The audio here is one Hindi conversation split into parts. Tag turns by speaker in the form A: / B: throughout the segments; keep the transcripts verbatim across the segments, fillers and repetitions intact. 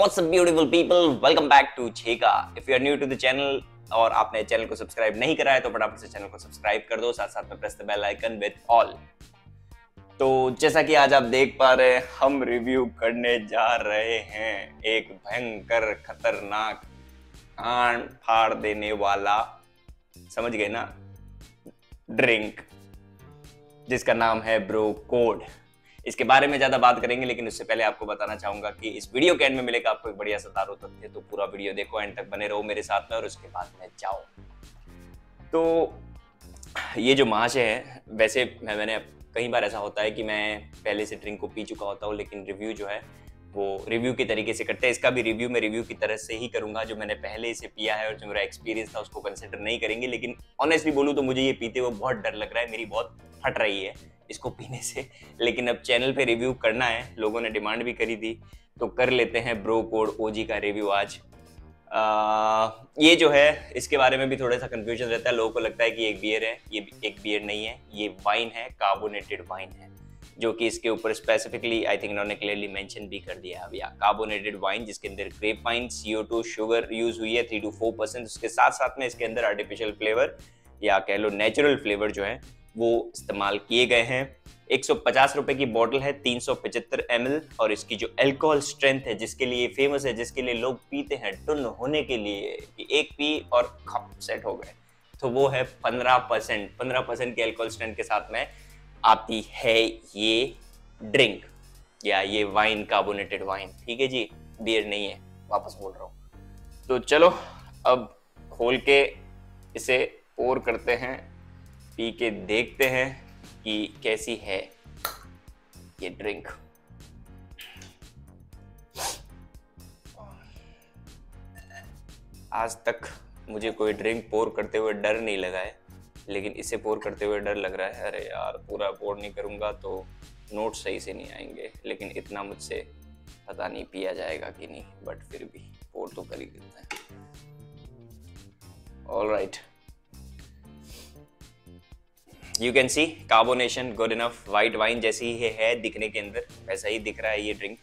A: What's up beautiful people? Welcome back to Cheka. If you are new to the channel और आपने चैनल को सब्सक्राइब नहीं करा है तो फटाफट से चैनल को सब्सक्राइब कर दो, साथ साथ में press the bell icon with all. तो जैसा कि आज आप देख पा रहे हैं, हम रिव्यू करने जा रहे हैं एक भयंकर खतरनाक कान फाड़ देने वाला, समझ गए ना, ड्रिंक जिसका नाम है ब्रो कोड। इसके बारे में ज्यादा बात करेंगे, लेकिन उससे पहले आपको बताना चाहूंगा कि इस वीडियो के एंड में मिलेगा आपको एक बढ़िया सा दारू तथ्य, तो पूरा वीडियो देखो, एंड तक बने रहो मेरे साथ में और उसके बाद में जाओ। तो ये जो महाशय है, वैसे मैं मैंने कई बार ऐसा होता है कि मैं पहले से ड्रिंक को पी चुका होता हूँ, लेकिन रिव्यू जो है वो रिव्यू के तरीके से करते हैं। इसका भी रिव्यू मैं रिव्यू की तरह से ही करूंगा, जो मैंने पहले से पिया है और जो मेरा एक्सपीरियंस था उसको कंसिडर नहीं करेंगे। लेकिन ऑनेस्टली बोलूँ तो मुझे ये पीते हुए बहुत डर लग रहा है, मेरी बहुत फट रही है इसको पीने से। लेकिन अब चैनल पे रिव्यू करना है, लोगों ने डिमांड भी करी थी, तो कर लेते हैं ब्रो कोड ओजी का रिव्यू आज। आ, ये जो है इसके बारे में भी थोड़ा सा कंफ्यूजन रहता है, लोगों को लगता है कि एक बियर है, ये एक बियर नहीं है, ये वाइन है, कार्बोनेटेड वाइन है, जो कि इसके ऊपर स्पेसिफिकली आई थिंक इन्होंने क्लियरली मेंशन भी कर दिया है। कार्बोनेटेड वाइन जिसके अंदर grape wine, C O two, sugar use हुई है थ्री टू फोर परसेंट। उसके साथ साथ में इसके अंदर आर्टिफिशियल फ्लेवर या कह लो नेचुरल फ्लेवर जो है वो इस्तेमाल किए गए हैं। एक सौ पचास रुपए की बोतल है, तीन सौ पचहत्तर एम एल, और इसकी जो अल्कोहल स्ट्रेंथ है, जिसके लिए फेमस है, जिसके लिए लोग पीते हैं टुन होने के लिए कि एक पी और खप सेट हो गए, तो वो है पंद्रह परसेंट। पंद्रह परसेंट के अल्कोहल स्ट्रेंथ के साथ में आती है ये ड्रिंक या ये वाइन, कार्बोनेटेड वाइन। ठीक है जी, बियर नहीं है, वापस बोल रहा हूँ। तो चलो अब खोल के इसे पोर करते हैं, पी के देखते हैं कि कैसी है ये ड्रिंक। आज तक मुझे कोई ड्रिंक पोर करते हुए डर नहीं लगा है, लेकिन इसे पोर करते हुए डर लग रहा है। अरे यार, पूरा पोर नहीं करूंगा तो नोट सही से नहीं आएंगे, लेकिन इतना मुझसे पता नहीं पिया जाएगा कि नहीं, बट फिर भी पोर तो कर ही देते हैं। All right, you can see carbonation good enough, white wine जैसी ही है दिखने के अंदर, वैसा ही दिख रहा है ये ड्रिंक।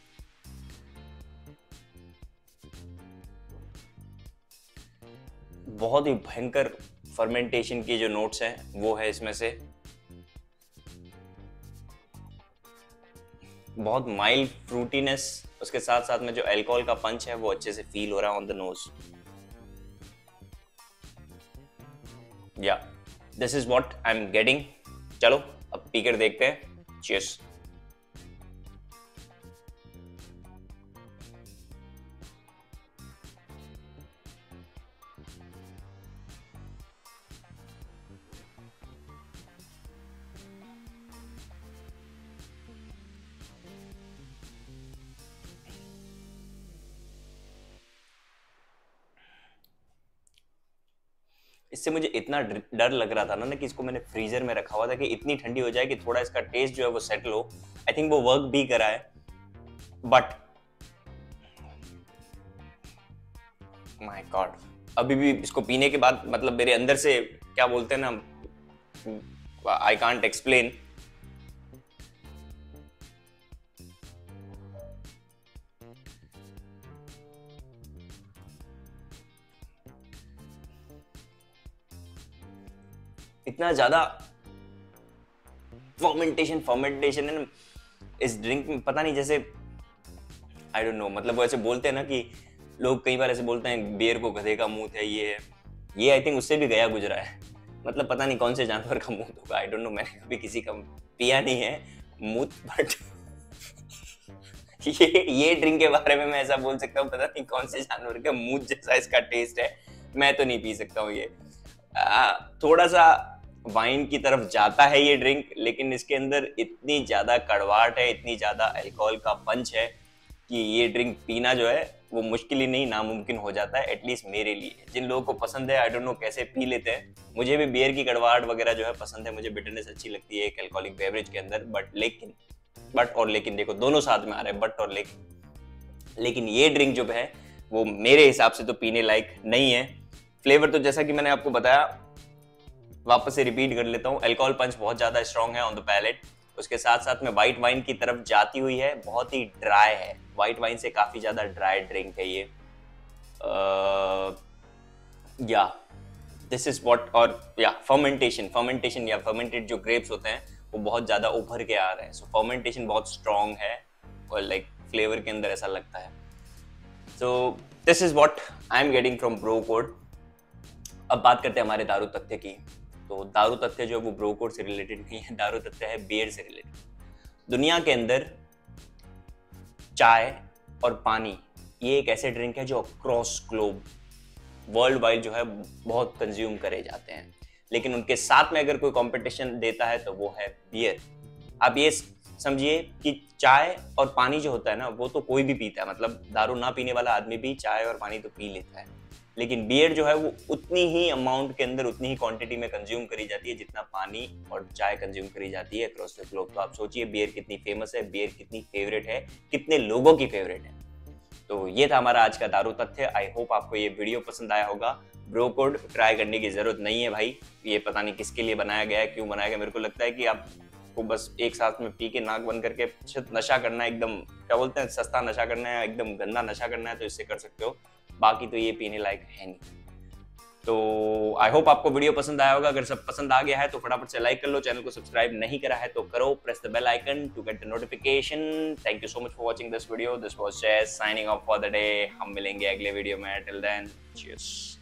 A: बहुत ही भयंकर फर्मेंटेशन की जो नोट्स हैं वो है इसमें से, बहुत माइल्ड फ्रूटीनेस, उसके साथ साथ में जो अल्कोहल का पंच है वो अच्छे से फील हो रहा है ऑन द नोज। या this is what I am getting. चलो अब पीकर देखते हैं। चीयर्स। इससे मुझे इतना डर लग रहा था ना कि इसको मैंने फ्रीजर में रखा हुआ था कि इतनी ठंडी हो जाए कि थोड़ा इसका टेस्ट जो है वो सेटल हो। आई थिंक वो वर्क भी करा है, बट माय गॉड, अभी भी इसको पीने के बाद मतलब मेरे अंदर से क्या बोलते हैं ना, आई कांट एक्सप्लेन। इतना ज्यादा फर्मेंटेशन फर्मेंटेशन है ना इस ड्रिंक में, पता नहीं, जैसे आई डोंट नो, मतलब वो ऐसे बोलते हैं ना कि लोग कई बार ऐसे बोलते हैं बियर को गधे का मुंह है, ये है ये, आई थिंक उससे भी गया गुजरा है। मतलब पता नहीं कौन से जानवर का मुंह होगा, आई डोंट नो, मैंने कभी किसी का पिया नहीं है मुंह, बट ये ये ड्रिंक के बारे में मैं ऐसा बोल सकता हूँ, पता नहीं कौन से जानवर का मुंह जैसा इसका टेस्ट है, मैं तो नहीं पी सकता हूँ ये। आ, थोड़ा सा वाइन की तरफ जाता है ये ड्रिंक, लेकिन इसके अंदर इतनी ज्यादा कड़वाहट है, इतनी ज्यादा अल्कोहल का पंच है कि ये ड्रिंक पीना जो है वो मुश्किल ही नहीं, नामुमकिन हो जाता है, एटलीस्ट मेरे लिए। जिन लोगों को पसंद है, आई डोंट नो कैसे पी लेते हैं, मुझे भी बियर की कड़वाहट वगैरह जो है पसंद है, मुझे बिटरनेस अच्छी लगती है एक अल्कोहलिक बेवरेज के अंदर, बट लेकिन बट और लेकिन देखो दोनों साथ में आ रहे हैं, बट और लेकिन लेकिन ये ड्रिंक जो है वो मेरे हिसाब से तो पीने लायक नहीं है। फ्लेवर तो जैसा कि मैंने आपको बताया, वापस से रिपीट कर लेता हूँ, अल्कोहल पंच बहुत ज्यादा स्ट्रॉन्ग है ऑन द पैलेट, उसके साथ साथ में व्हाइट वाइन की तरफ जाती हुई है, बहुत ही ड्राई है, व्हाइट वाइन से काफी ज्यादा ड्राई ड्रिंक है ये। या दिस इज व्हाट, और या फर्मेंटेशन फर्मेंटेशन या फर्मेंटेड जो ग्रेप्स होते हैं वो बहुत ज्यादा उभर के आ रहे हैं, सो फर्मेंटेशन बहुत स्ट्रॉन्ग है और लाइक फ्लेवर के अंदर ऐसा लगता है। So this is what I am getting from Bro Code. अब बात करते हैं हमारे दारू तथ्य की। तो दारू तथ्य जो है वो ब्रो कोड से रिलेटेड नहीं है, दारू तथ्य है बियर से रिलेटेड। दुनिया के अंदर चाय और पानी ये एक ऐसे ड्रिंक है जो अक्रॉस ग्लोब वर्ल्ड वाइड जो है बहुत कंज्यूम करे जाते हैं, लेकिन उनके साथ में अगर कोई कंपटीशन देता है तो वो है बियर। आप ये समझिए कि चाय और पानी जो होता है ना वो तो कोई भी पीता है, मतलब दारू ना पीने वाला आदमी भी चाय और पानी तो पी लेता है, लेकिन बियर जो है वो उतनी ही अमाउंट के अंदर उतनी ही क्वांटिटी में कंज्यूम करी जाती है जितना पानी और चाय कंज्यूम करी जाती है अक्रॉस द ग्लोब। तो आप सोचिए बियर कितनी फेमस है, बियर कितनी फेवरेट है, कितने लोगों की फेवरेट है। तो ये था हमारा आज का दारू तथ्य। आई होप आपको ये वीडियो पसंद आया होगा। ब्रो कोड ट्राई करने की जरूरत नहीं है भाई, ये पता नहीं किसके लिए बनाया गया है, क्यों बनाया गया। मेरे को लगता है कि आपको बस एक साथ में पी के नाक बंद करके नशा करना है, एकदम क्या बोलते हैं सस्ता नशा करना है, एकदम गंदा नशा करना है तो इससे कर सकते हो, बाकी तो ये पीने लायक है नहीं। तो आई होप आपको वीडियो पसंद आया होगा। अगर सब पसंद आ गया है तो फटाफट से लाइक कर लो, चैनल को सब्सक्राइब नहीं करा है तो करो, press the bell icon to get the notification. Thank you so much for watching this video. This was Jai signing off for the day. हम मिलेंगे अगले वीडियो में। Till then cheers.